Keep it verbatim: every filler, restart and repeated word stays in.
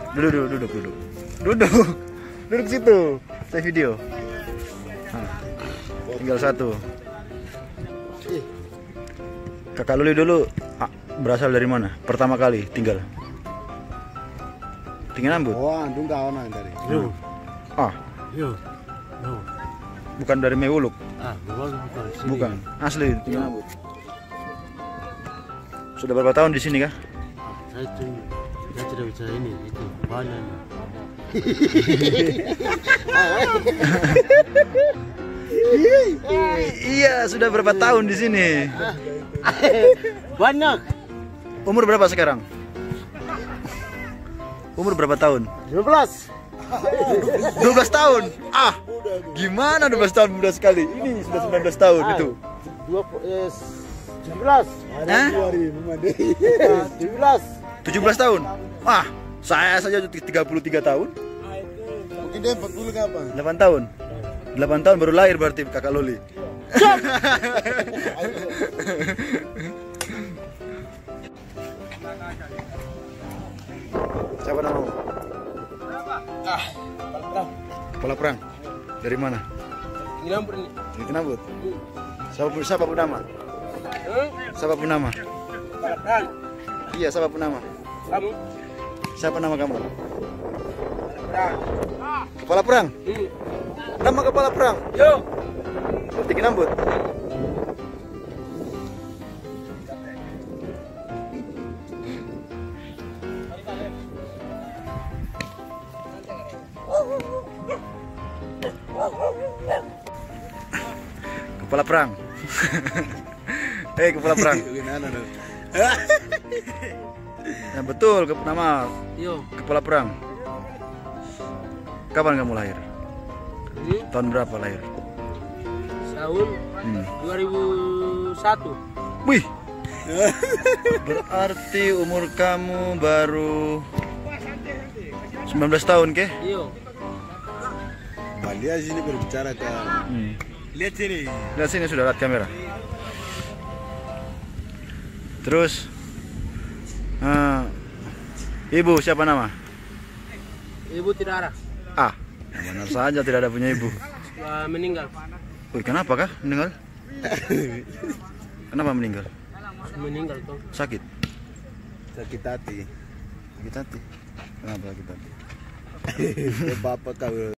Duduk, duduk, duduk, duduk. Duduk. Duduk situ. Saya video. Nah, tinggal satu. Kakak Luli dulu ah, berasal dari mana? Pertama kali tinggal. Tinggal Nambut. Oh, antum kawan dari. Yo. Ah, Yo. No. bukan dari Mewuluk. Ah, bukan bukan. Sini. Bukan. Asli tinggal Nambut. Sudah berapa tahun di sini kah? Saya itu saya tidak bicara ini itu banyak. Iya, sudah berapa tahun di sini? Banyak. Umur berapa sekarang? Umur berapa tahun? lima belas. dua belas tahun. Ah, gimana dua belas tahun muda sekali? Ini sudah sembilan belas tahun itu. Dua eh, tujuh belas. Hah? tujuh belas. tujuh belas tahun. Ah, saya saja tiga puluh tiga tahun. Mungkin dia empat puluh kapan? delapan tahun. delapan tahun baru lahir berarti kakak Loli. Siapa namamu? Ah, perang. Kepala perang. Dari mana? Ini nomor ini. Dari Kenabut. Siapa pun siapa pun nama? Siapa pun nama? Kepala perang. Iya, siapa pun nama? Kamu. Siapa nama kamu? Perang. Kepala perang. Hmm. Nama kepala perang. Yo. Berarti Kenabut. Kepala perang. Eh, kepala perang. Nah, betul, ke nama Yo. kepala perang. Kapan kamu lahir? Hmm. Tahun berapa lahir? Tahun Hmm. dua ribu satu. Wih. Berarti umur kamu baru sembilan belas tahun, ke? Yo. Dia sini berbicara kan. Hmm. Lihat sini. Lihat sini, sudah lihat kamera. Terus, uh, ibu siapa nama? Ibu tidak ada. Ah, benar saja tidak ada punya ibu. Uh, meninggal. Wih, kenapa kah meninggal? Kenapa meninggal? Meninggal tuh. Sakit? Sakit hati. Sakit hati? Kenapa sakit hati? Bapak kau.